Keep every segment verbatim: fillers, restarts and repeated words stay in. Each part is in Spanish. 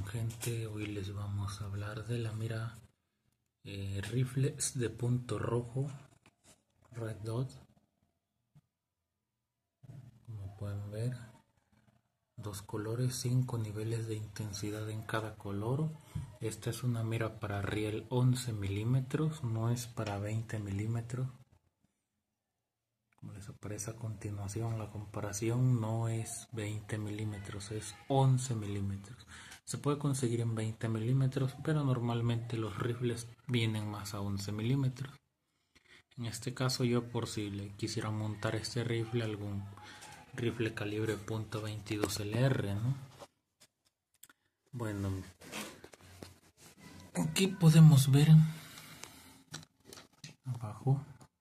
Bien, gente, hoy les vamos a hablar de la mira eh, rifles de punto rojo, Red Dot. Como pueden ver, dos colores, cinco niveles de intensidad en cada color. Esta es una mira para riel once milímetros, no es para veinte milímetros. Como les aparece a continuación, la comparación no es veinte milímetros, es once milímetros. Se puede conseguir en veinte milímetros, pero normalmente los rifles vienen más a once milímetros. En este caso, yo por si le quisiera montar este rifle, algún rifle calibre punto veintidós L R, ¿no? Bueno, aquí podemos ver abajo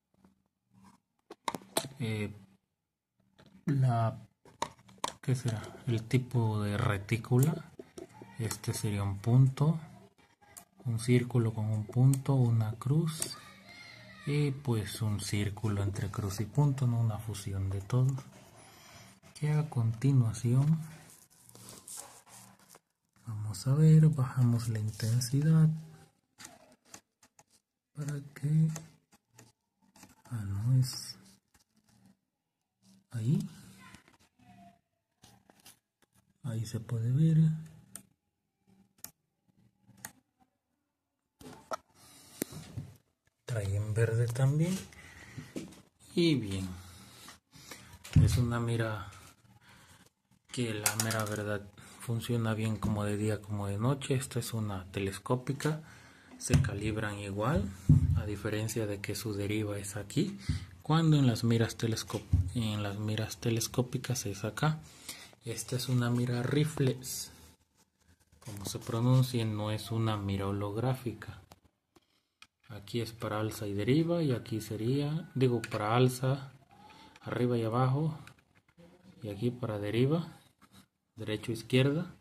eh, la ¿qué será? El tipo de retícula. Este sería un punto, un círculo con un punto, una cruz y pues un círculo entre cruz y punto, no una fusión de todos. Que a continuación vamos a ver, bajamos la intensidad para que ah no es ahí ahí se puede ver. Trae en verde también. Y bien, es una mira que la mera verdad funciona bien como de día como de noche. Esta es una telescópica, se calibran igual, a diferencia de que su deriva es aquí, cuando en las miras telescop en las miras telescópicas es acá. Esta es una mira reflex, como se pronuncia, no es una mira holográfica. Aquí es para alza y deriva, y aquí sería, digo, para alza arriba y abajo, y aquí para deriva, derecho izquierda.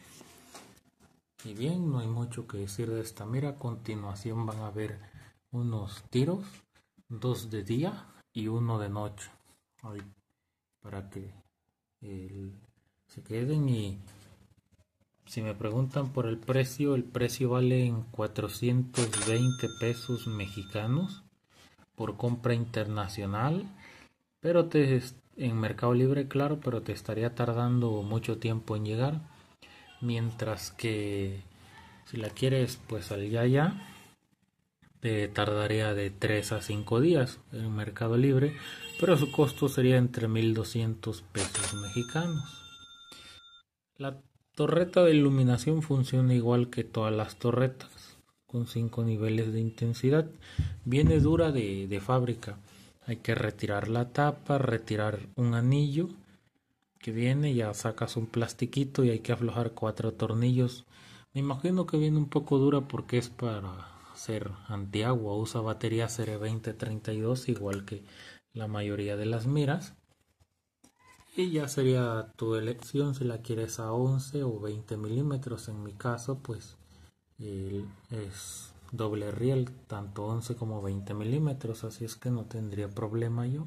Y bien, no hay mucho que decir de esta mira. A continuación van a ver unos tiros, dos de día y uno de noche, ahí, para que el, se queden. Y si me preguntan por el precio, el precio vale en cuatrocientos veinte pesos mexicanos por compra internacional, pero te en Mercado Libre, claro, pero te estaría tardando mucho tiempo en llegar, mientras que si la quieres pues al ya ya te tardaría de tres a cinco días en Mercado Libre, pero su costo sería entre mil doscientos pesos mexicanos. La torreta de iluminación funciona igual que todas las torretas, con cinco niveles de intensidad. Viene dura de, de fábrica. Hay que retirar la tapa, retirar un anillo que viene, ya sacas un plastiquito y hay que aflojar cuatro tornillos. Me imagino que viene un poco dura porque es para ser antiagua, usa batería C R veinte treinta y dos igual que la mayoría de las miras. Y ya sería tu elección si la quieres a once o veinte milímetros. En mi caso pues el, es doble riel, tanto once como veinte milímetros, así es que no tendría problema yo.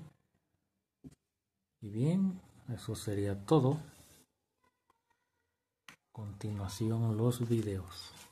Y bien, eso sería todo. A continuación los videos.